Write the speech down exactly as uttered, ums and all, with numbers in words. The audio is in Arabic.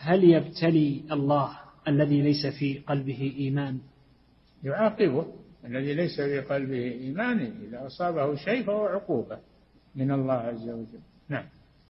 هل يبتلي الله الذي ليس في قلبه إيمان؟ يعاقبه الذي ليس في قلبه إيمان، إذا أصابه شيء فهو عقوبة من الله عز وجل. نعم.